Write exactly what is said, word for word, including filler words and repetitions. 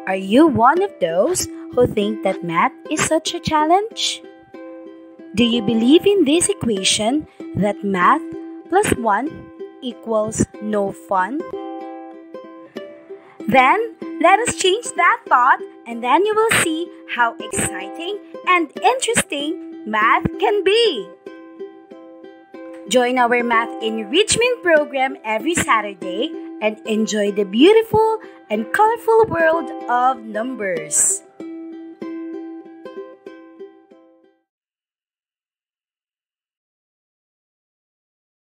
Are you one of those who think that math is such a challenge? Do you believe in this equation that math plus one equals no fun? Then, let us change that thought and then you will see how exciting and interesting math can be. Join our Math Enrichment program every Saturday and enjoy the beautiful and colorful world of numbers.